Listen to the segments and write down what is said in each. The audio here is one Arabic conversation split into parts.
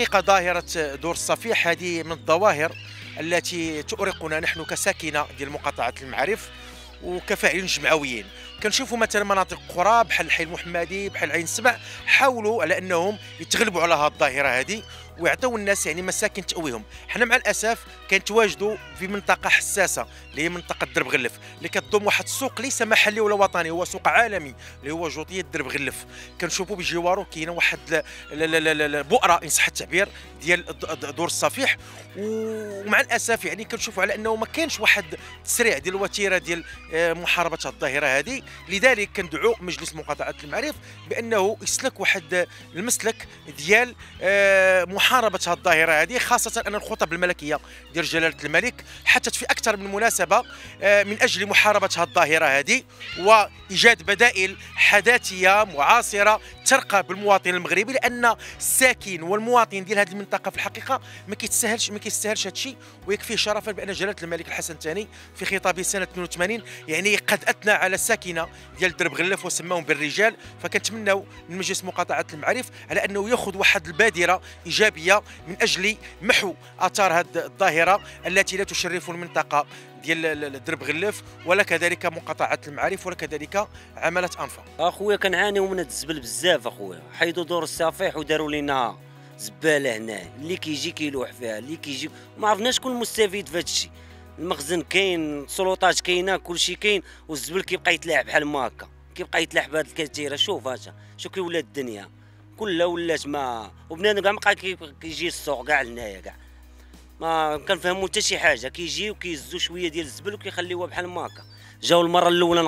الحقيقة ظاهرة دور الصفيح هذه من الظواهر التي تؤرقنا نحن كساكنة ديال مقاطعة المعارف وكفاعلين جمعويين. كنشوفوا مثلا مناطق اخرى بحال الحي المحمدي بحال عين السبع حاولوا على انهم يتغلبوا على هذه الظاهره هذه ويعطيو الناس يعني مساكن تأويهم. حنا مع الاسف كنتواجدوا في منطقه حساسه اللي هي منطقه درب غلف اللي كتضم واحد السوق ليس محلي ولا وطني، هو سوق عالمي اللي هو جوطيه درب غلف. كنشوفوا بجواره كاينه واحد البؤره ان صح التعبير ديال دور الصفيح، ومع الاسف يعني كنشوفوا على انه ما كانش واحد تسريع ديال الوتيره ديال محاربه الظاهره هذه. لذلك كندعو مجلس مقاطعه المعارف بانه يسلك واحد المسلك ديال محاربه هذه الظاهره هذه، خاصه ان الخطب الملكيه ديال جلاله الملك حتى في اكثر من مناسبه من اجل محاربه هذه الظاهره هذه وايجاد بدائل حداثيه معاصره ترقى بالمواطن المغربي، لان الساكن والمواطن ديال هذه المنطقه في الحقيقه ما كيستاهلش هذا الشيء. ويكفيه شرفا بان جلاله الملك الحسن الثاني في خطابه سنه 82 يعني قد اثنى على الساكنه ديال درب غلف وسماهم بالرجال. فكنتمناو من مجلس مقاطعه المعارف على انه ياخذ واحد البادره ايجابيه من اجل محو اثار هذه الظاهره التي لا تشرف المنطقه ديال درب غلف ولا كذلك مقاطعه المعارف ولا كذلك عماله انفا. اخويا كنعانيو من الزبل بزاف اخويا، حيدوا دور الصفيح وداروا لنا زباله هنا، اللي كيجي كيلوح فيها، اللي كيجي ما عرفناش شكون المستفيد في هذا الشيء. المخزن كاين، السلطات كاينه، كلشي كاين، والزبل كيبقى يتلاعب بحال ما هكا، كيبقى يتلاعب بهذه الكثيره. شوف هذا شو كي ولات الدنيا كلها ولات ما وبنادم كاع ما بقى كيجي السوق كاع لهنايا كاع ما كنفهموا حتى شي حاجه. كيجيو كيهزوا شويه ديال الزبل وكيخليوها بحال ما هكا. جاو المره الاولى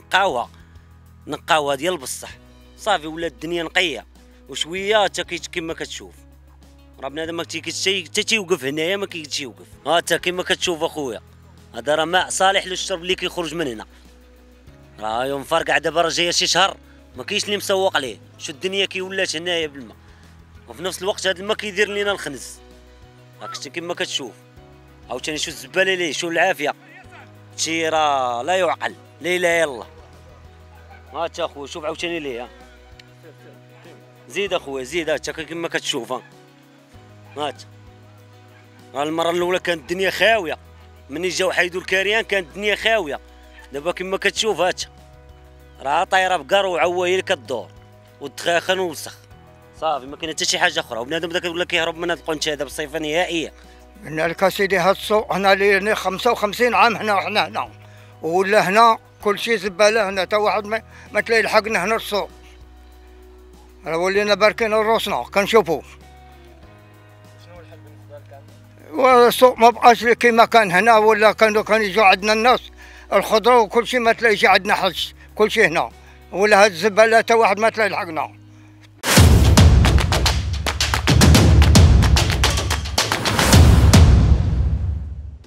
نقاوها ديال بصح صافي ولات الدنيا نقيه وشويه حتى كيما كتشوف راه بنادم ما حتى تيوقف هنايا ما كيجيش يوقف. ها انت كيما كتشوف اخويا هذا راه ماء صالح للشرب اللي كيخرج من هنا، راه يوم فرقع دابا راه جايه شي شهر ما كاينش اللي مسوق ليه. شو الدنيا كي ولات هنايا بالماء، وفي نفس الوقت هذا الماء كيدير لينا الخنز. راك شتي كيما كتشوف. عاوتاني شو الزباله ليه، شو العافيه، شي راه لا يعقل لا اله الا الله. ها انت اخويا شوف عاوتاني ليه، زيد اخويا زيد انت كيما كتشوف. ها انت المره الاولى كانت الدنيا خاويه، مني جاو حيدوا الكاريان كانت الدنيا خاويه. دابا كيما كتشوف هات راه طايره بقر وعوه هي اللي كدور والدخاخن والوسخ صافي ما كاين حتى شي حاجه اخرى. وبنادم بدا ولا كيهرب من هذا القنت هذا بصفه نهائيه. قلنا لك اسيدي هاد السوق هنا لي 55 عام حنا هنا ولا هنا كل شيء زباله هنا، تا واحد ما تلاقي لحقنا هنا السوق. راه ولينا باركين روسنا كنشوفوا. شنو الحل بالنسبه لك؟ والسوق ما بقاش كيما كان هنا، ولا كانوا يجوا عندنا الناس الخضره وكل شيء ما تلاقيش عندنا حاج، كل شيء هنا. ولا هاد الزباله تا واحد ما تلاقي لحقنا.